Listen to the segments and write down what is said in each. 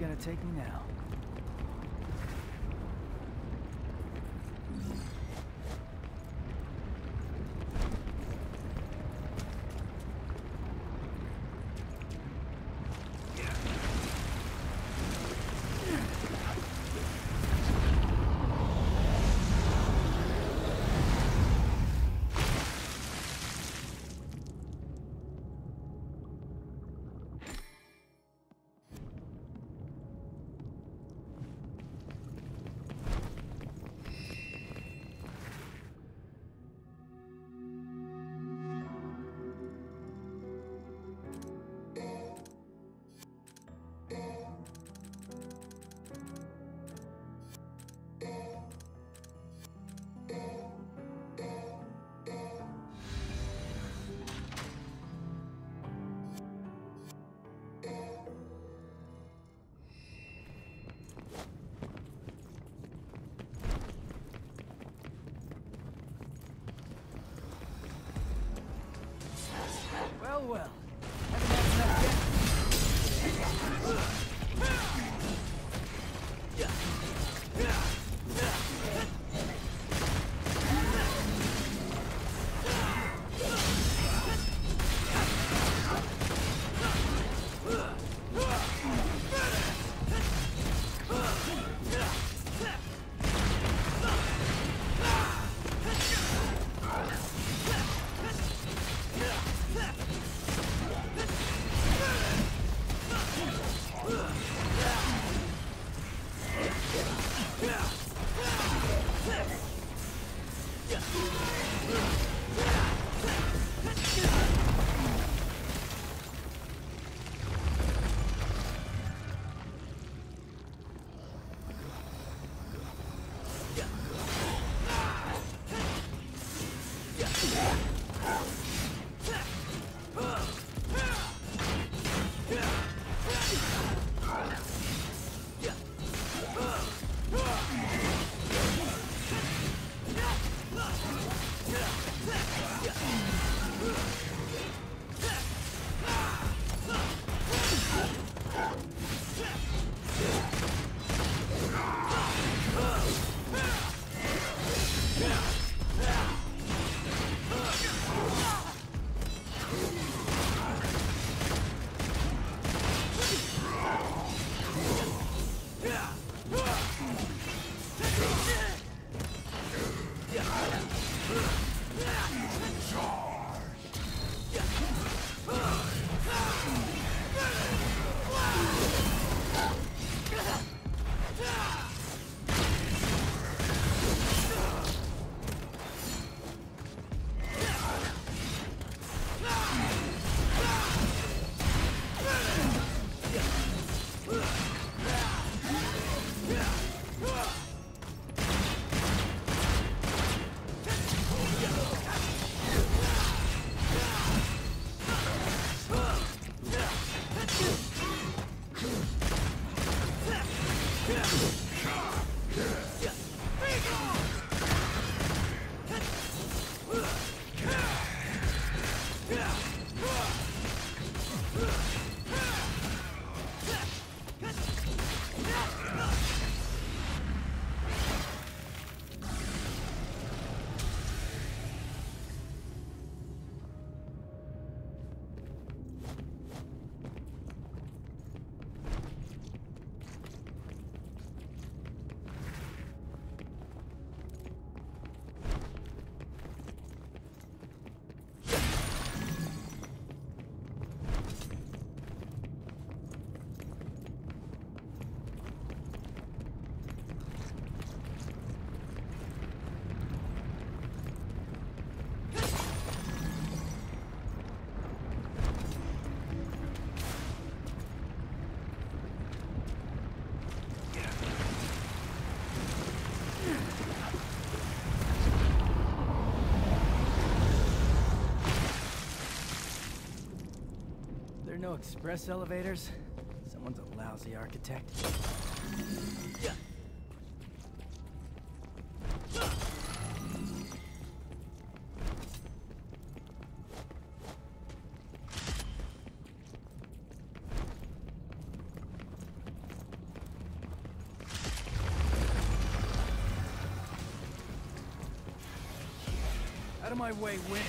gonna take me now? Well. Haven't had No express elevators? Someone's a lousy architect. Out of my way, Win.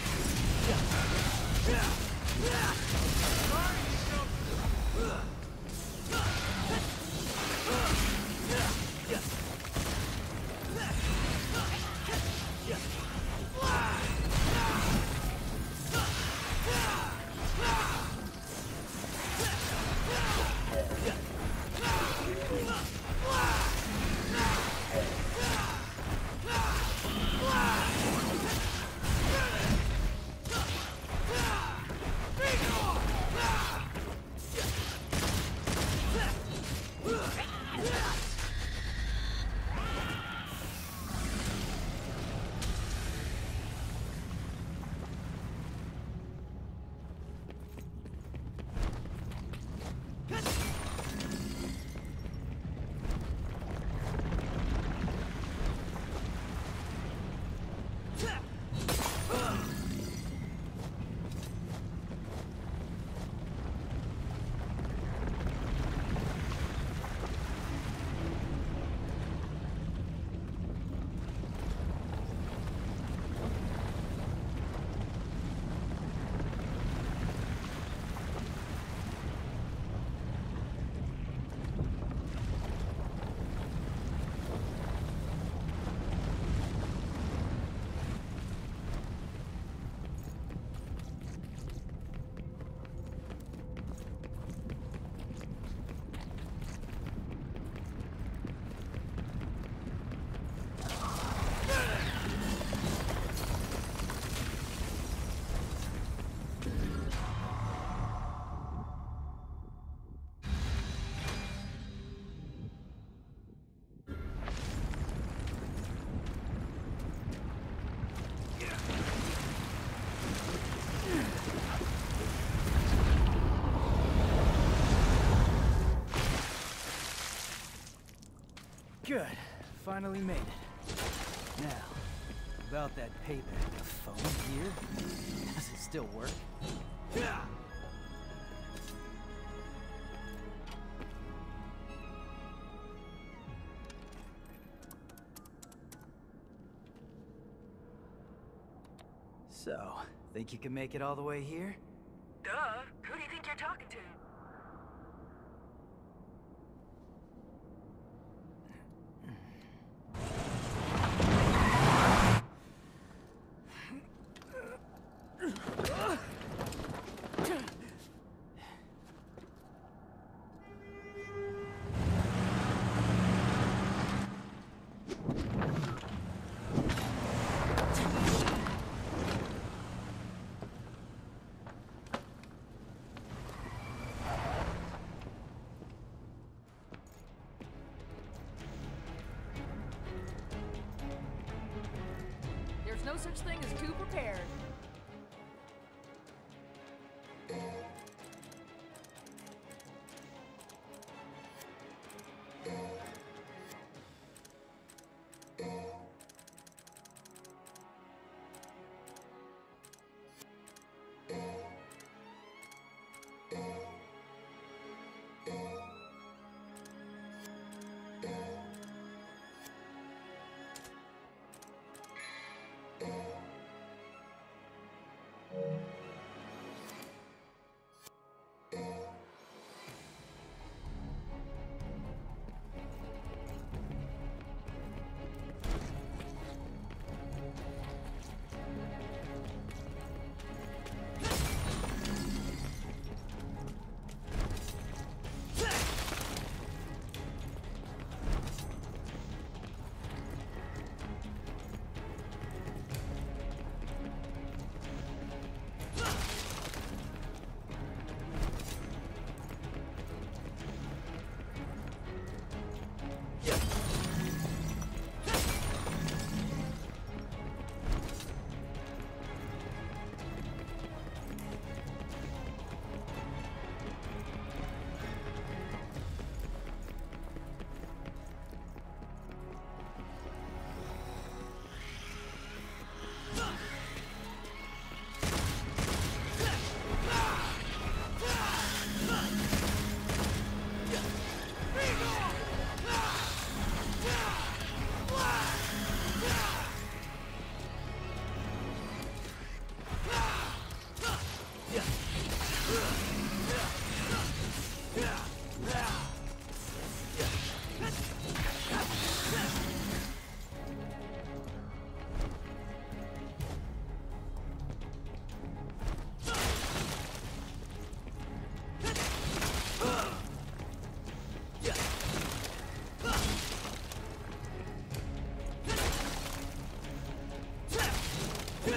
Good. Finally made it. Now, about that payback, the phone here? Does it still work? So, think you can make it all the way here? Duh. Who do you think you're talking to? There's no such thing as too prepared.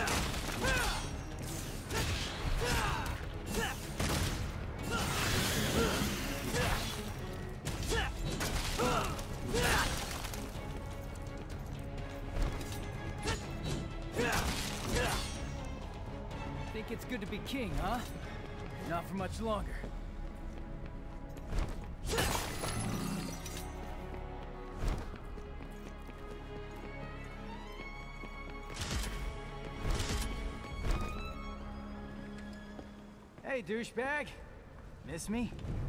Think it's good to be king, huh? Not for much longer. Hey, douchebag. Miss me?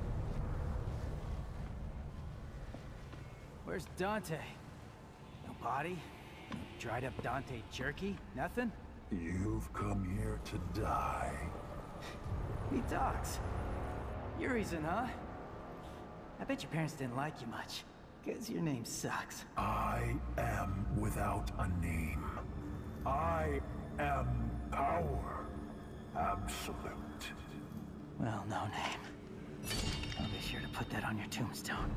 Where's Dante? No body? Dried up Dante jerky? Nothing? You've come here to die. He talks. Your reason, huh? I bet your parents didn't like you much, 'cause your name sucks. I am without a name. I am power. Absolute. Well, no name. I'll be sure to put that on your tombstone.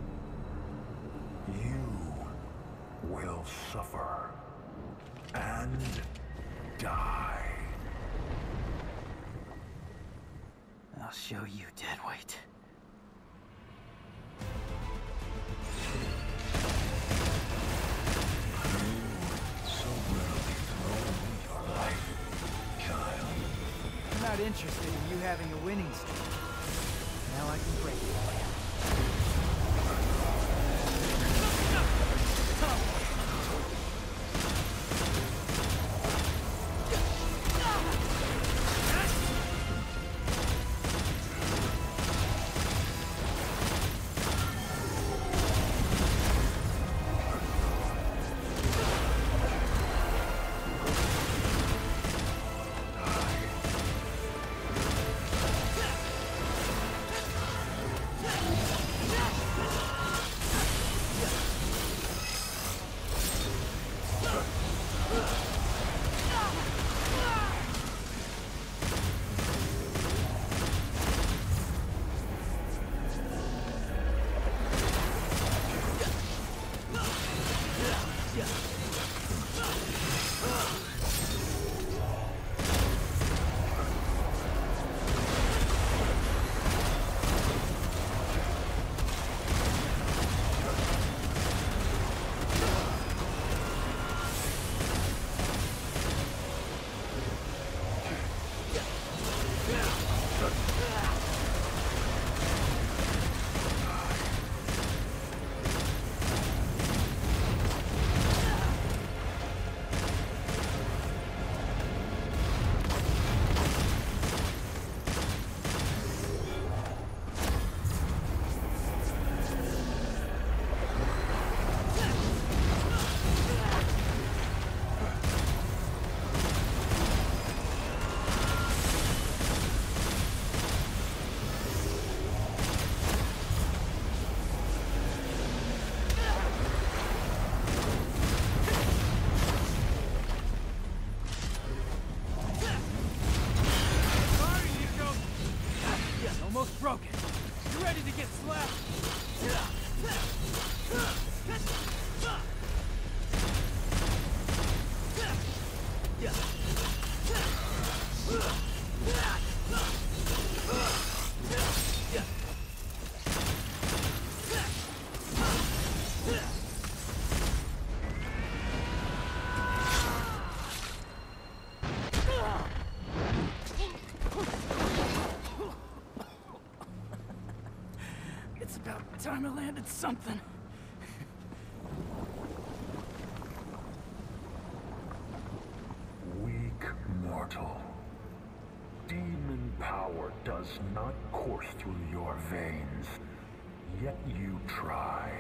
You will suffer and die. I'll show you, deadweight. So rarely throw your life, child. I'm not interested in you having a winning streak. Now I can break it for you. Almost broken. You ready to get slapped? It's about time I landed something. Weak mortal. Demon power does not course through your veins, yet you try.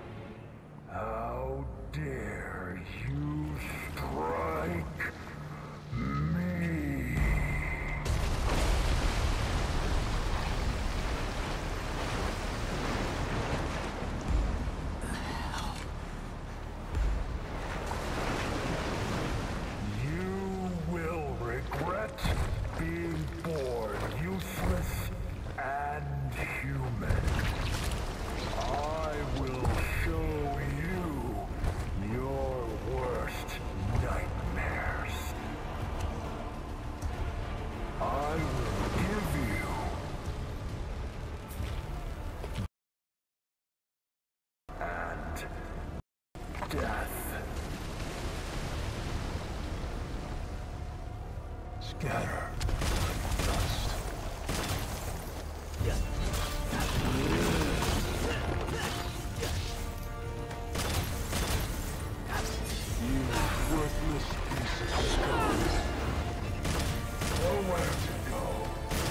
How dare you strike me? You will regret being born useless and human. I will show you your worst Scatter. Dust. You worthless piece of scum. Nowhere to go.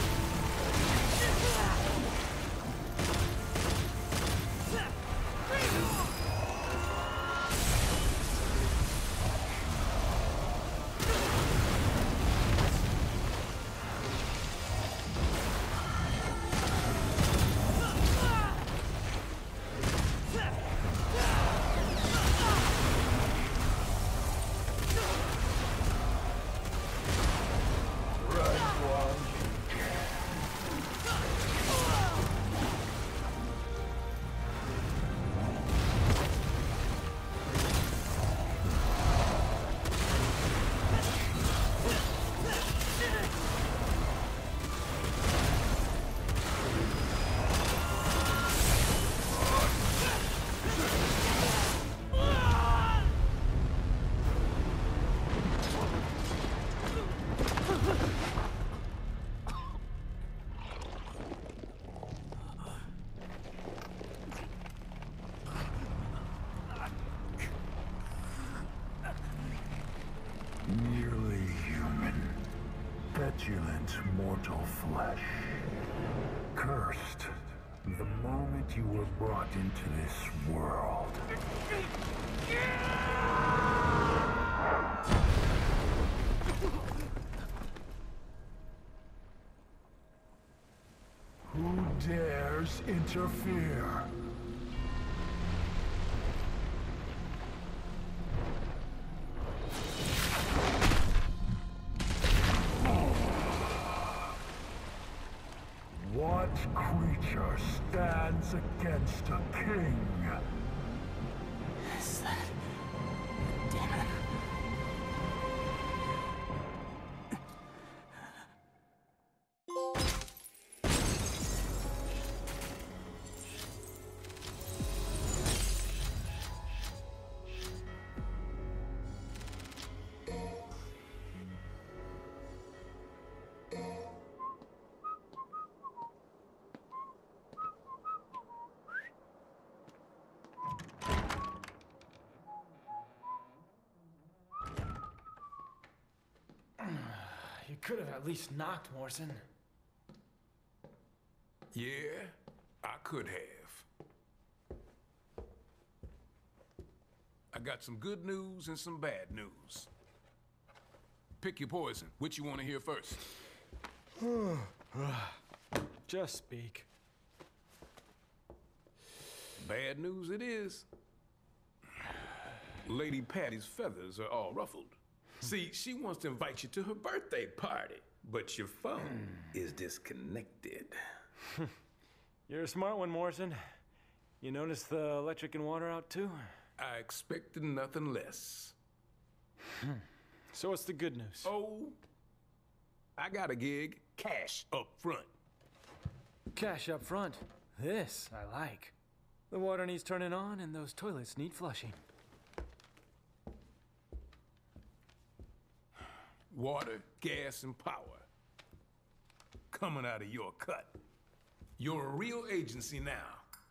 Nearly human. Petulant mortal flesh. Cursed the moment you were brought into this world. Who dares interfere? What creature stands against a king? Is that a demon? You could have at least knocked, Morrison. Yeah, I could have. I got some good news and some bad news. Pick your poison. Which you want to hear first? Just speak. Bad news it is. Lady Patty's feathers are all ruffled. See, she wants to invite you to her birthday party, but your phone is disconnected. You're a smart one, Morrison. You notice the electric and water out too? I expected nothing less. So what's the good news? Oh, I got a gig, cash up front. Cash up front. This I like. The water needs turning on and those toilets need flushing. Water, gas, and power. Coming out of your cut. You're a real agency now.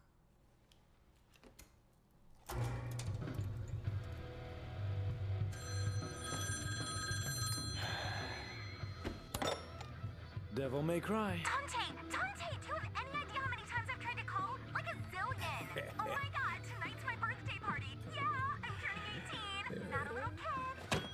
Devil may cry. Dante, do you have any idea how many times I've tried to call? Like a zillion. Oh my god, tonight's my birthday party. Yeah, I'm turning 18. Not a little kid.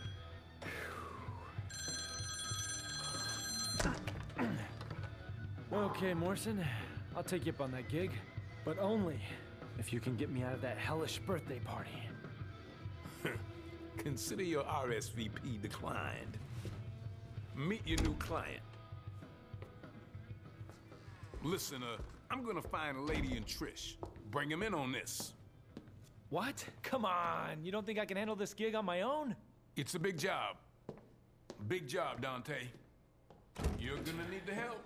Okay, Morrison, I'll take you up on that gig, but only if you can get me out of that hellish birthday party. Consider your RSVP declined. Meet your new client. Listen, I'm gonna find Lady and Trish. Bring him in on this. What? Come on, you don't think I can handle this gig on my own? It's a big job. Big job, Dante. You're gonna need the help.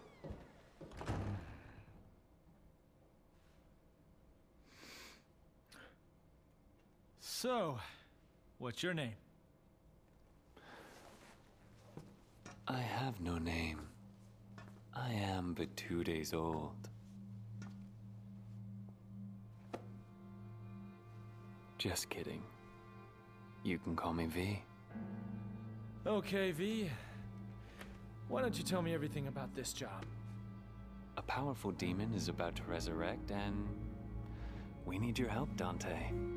So, what's your name? I have no name. I am but 2 days old. Just kidding. You can call me V. Okay, V. Why don't you tell me everything about this job? A powerful demon is about to resurrect, and we need your help, Dante.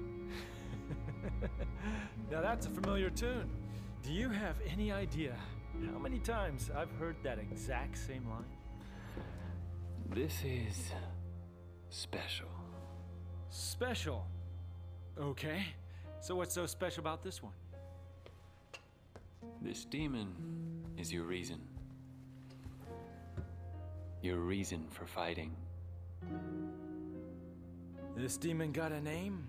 Now that's a familiar tune. Do you have any idea how many times I've heard that exact same line? This is special. Special. Okay. So what's so special about this one? This demon is your reason. Your reason for fighting. This demon got a name?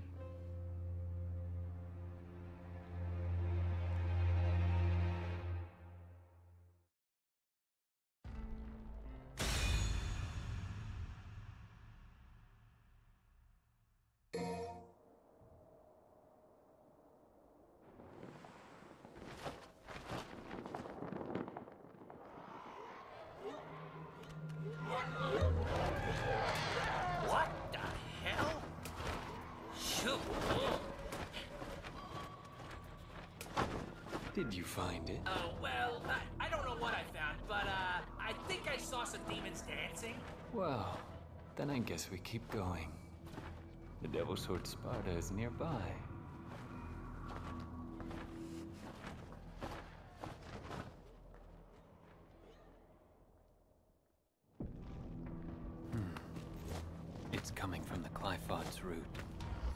What the hell? Shoot. Did you find it? Oh, well, I don't know what I found, but, I think I saw some demons dancing. Well, then I guess we keep going. The Devil's Sword Sparta is nearby. It's coming from the Clifods route.